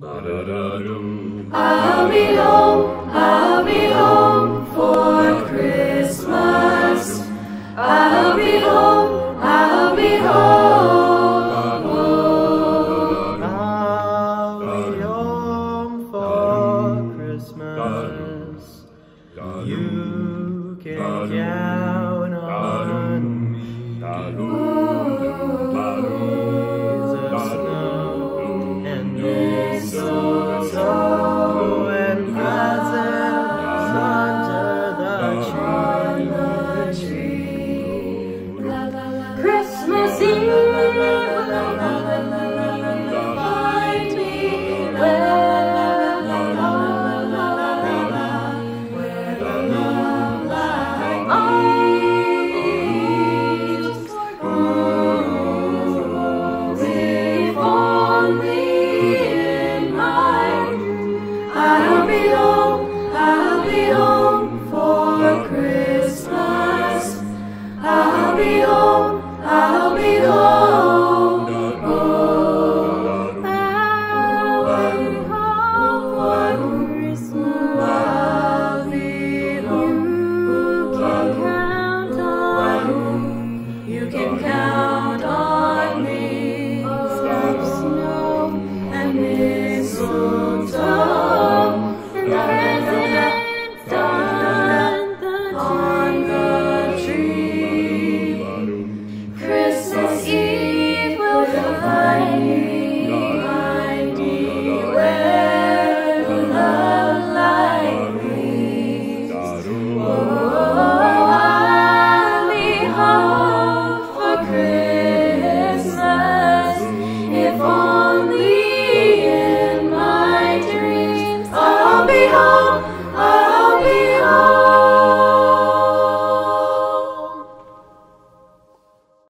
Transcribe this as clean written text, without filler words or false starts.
I'll be home for Christmas. I'll be home, I'll be home. I'll be home for Christmas. You can count on me. Mistletoe and presents under the tree. Christmas Eve, find me where the love light always grows. If only in mine, I'll be home for Christmas. I'll be home, I'll be home. Oh, I'll be home for Christmas. I'll be home. You can count on me. Snow and